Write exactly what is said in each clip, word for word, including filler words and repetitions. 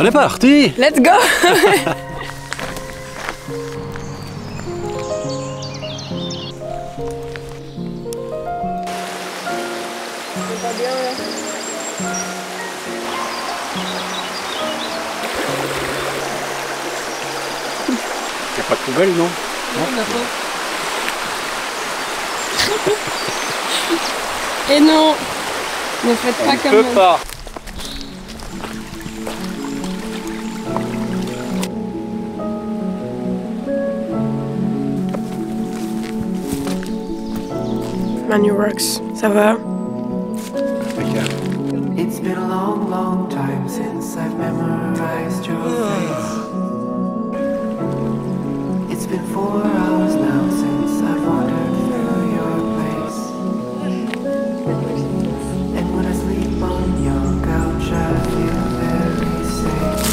On est parti. Let's go. Y'a pas de poubelle, non? Non, on a pas. Et non, ne faites pas On comme... peut pas. Manu Works, ça va? It's been a long, long time since I've memorized your face. It's been four hours now since I've wandered through your place. And when I sleep on your couch, I feel very safe.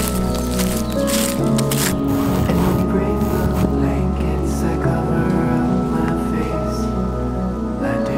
And when you bring the blankets, I cover up my face. I do.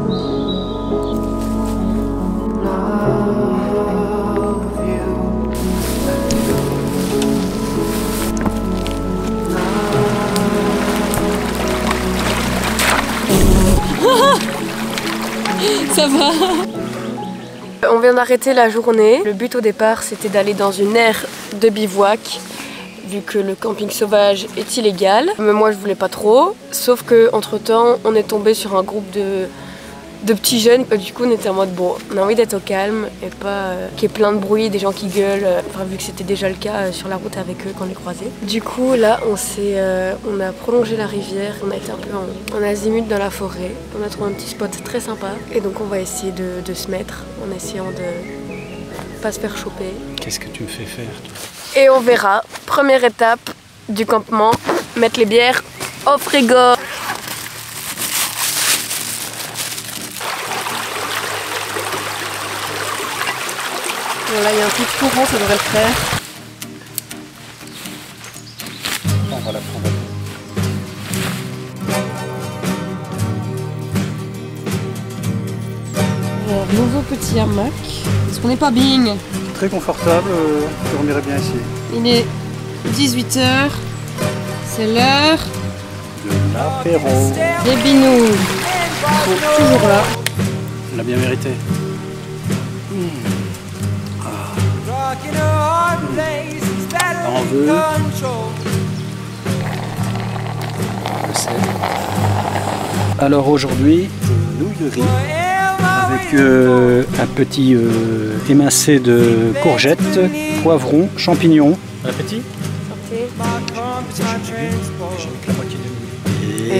Ça va. On vient d'arrêter la journée. Le but au départ c'était d'aller dans une aire de bivouac vu que le camping sauvage est illégal. Mais moi je voulais pas trop. Sauf que entre temps on est tombé sur un groupe de, de petits jeunes. Du coup on était en mode bon, on a envie d'être au calme et pas euh, qu'il y ait plein de bruit, des gens qui gueulent. Enfin vu que c'était déjà le cas euh, sur la route avec eux quand on les croisait. Du coup là on s'est, euh, on a prolongé la rivière. On a été un peu en, en azimut dans la forêt. On a trouvé un petit spot très sympa et donc on va essayer de, de se mettre en essayant de pas se faire choper. Qu'est-ce que tu me fais faire, toi? Et on verra. Première étape du campement, mettre les bières au frigo. Voilà, il y a un petit courant, ça devrait le faire. On va la prendre. Alors, nouveau petit hamac. Est-ce qu'on n'est pas bing? Très confortable, euh, je dormirais bien ici. Il est dix-huit heures. C'est l'heure De l'apéro. des binous. Ils sont toujours là. On l'a bien mérité. On veut. Je sais. Alors aujourd'hui, nouilles de riz avec euh, un petit euh, émincé de courgettes, poivrons, champignons. Bon appétit. Santé. J'ai la moitié de nouilles.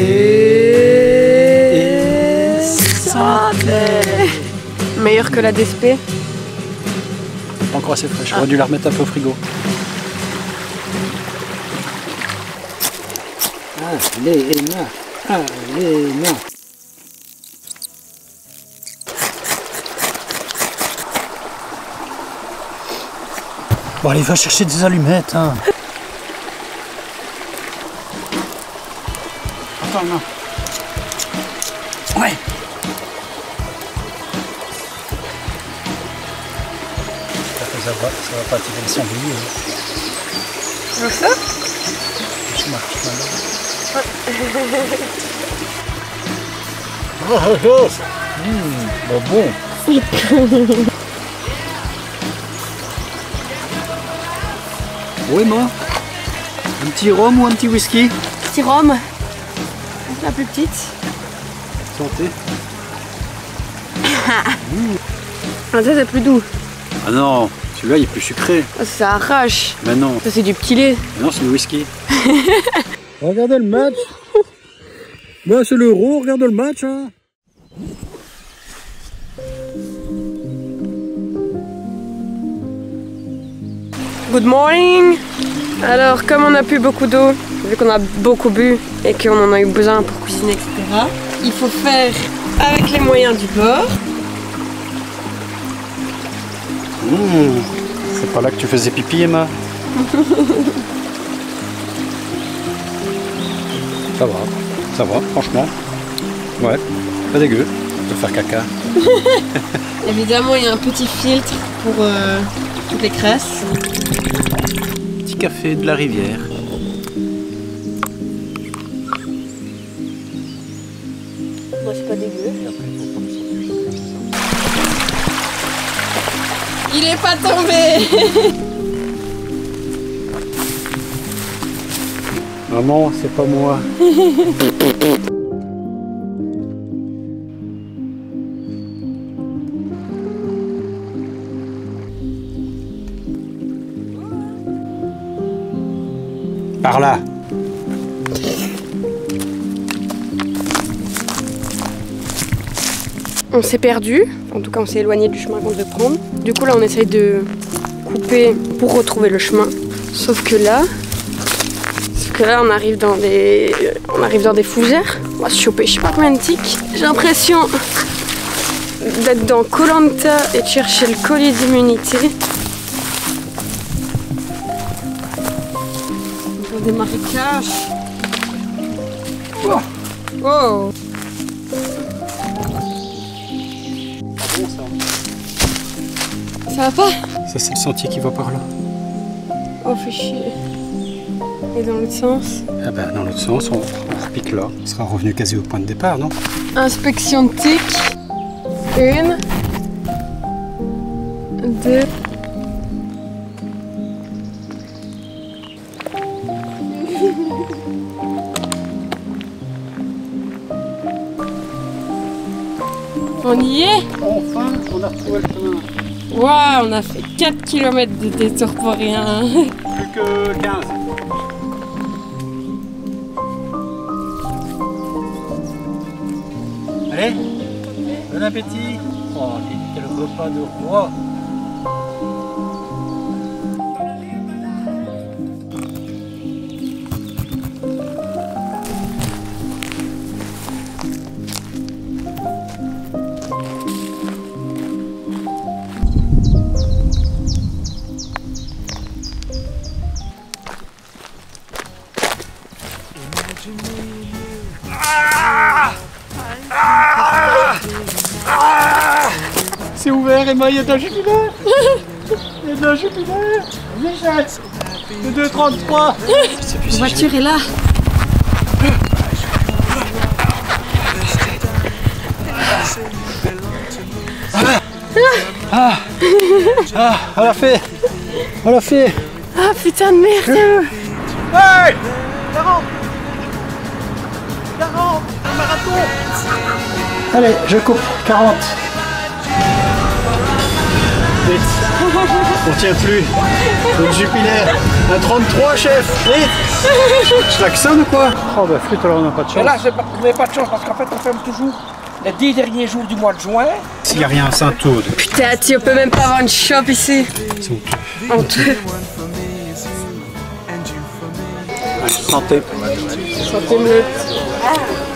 Et... santé. Meilleur que la D S P. Pas encore assez fraîche, j'aurais dû la remettre un peu au frigo. Allez, Emma, allez, Emma. Bon, allez, va chercher des allumettes, hein. Attends, non. Ouais. Ça va, ça va pas attirer le sanglier. Tu veux ça? Je marche maintenant. Oh. Oh, oh, mmh, bah bon. Oui, moi. Un petit rhum ou un petit whisky? Petit rhum. La plus petite. Santé. Mmh. Ah, ça c'est plus doux. Ah non, celui-là il est plus sucré. Ça arrache. Mais non. Ça c'est du petit lait. Mais non, c'est du whisky. Regardez le match. Bah c'est l'euro, regarde le match. Hein. Good morning. Alors comme on n'a plus beaucoup d'eau, vu qu'on a beaucoup bu et qu'on en a eu besoin pour cuisiner, et cetera, il faut faire avec les moyens du bord. Mmh. C'est pas là que tu faisais pipi, Emma? Ça va, ça va, franchement. Ouais, pas dégueu de faire caca. Évidemment, il y a un petit filtre pour euh, toutes les crasses. café de la rivière. Moi, c'est pas dégueu. Il est pas tombé. Maman, c'est pas moi. Par là. On s'est perdu, en tout cas on s'est éloigné du chemin qu'on devait prendre. Du coup là on essaye de couper pour retrouver le chemin. Sauf que là, sauf que là on arrive dans des, on arrive dans des fougères. On va se choper je sais pas combien de tiques. J'ai l'impression d'être dans Koh Lanta et de chercher le collier d'immunité. Dans des marécages. Oh. Oh. Ça va pas? Ça, c'est le sentier qui va par là. Oh, fait chier. Et dans l'autre sens? Ah bah, dans l'autre sens, on, on repique là. On sera revenu quasi au point de départ, non? Inspection de tiques. Une. Deux. On y est? Enfin, on a retrouvé le chemin. Waouh, on a fait quatre kilomètres de détour pour rien. Plus que quinze. Allez, bon appétit. Oh, quel repas de roi. C'est ouvert, Emma, il y a de la jubilaire. Il y a de la jubilaire. Michette, le deux trente-trois. La voiture est là. Ah, ah, on l'a fait. On l'a fait. Ah putain de merde. Hey, quarante. quarante, un marathon. Allez, je coupe, quarante. Vite. On tient plus. Une jupilaire. Un trente-trois, chef. Vite. Je klaxonne ou quoi? Oh bah flûte, alors on n'a pas de chance. Mais là, vous n'avez pas de chance parce qu'en fait, on ferme toujours les dix derniers jours du mois de juin. S'il n'y a rien à Saint-Aude. Putain, tu on peut même pas avoir une shop ici. C'est Honteux. Santé. Santé, me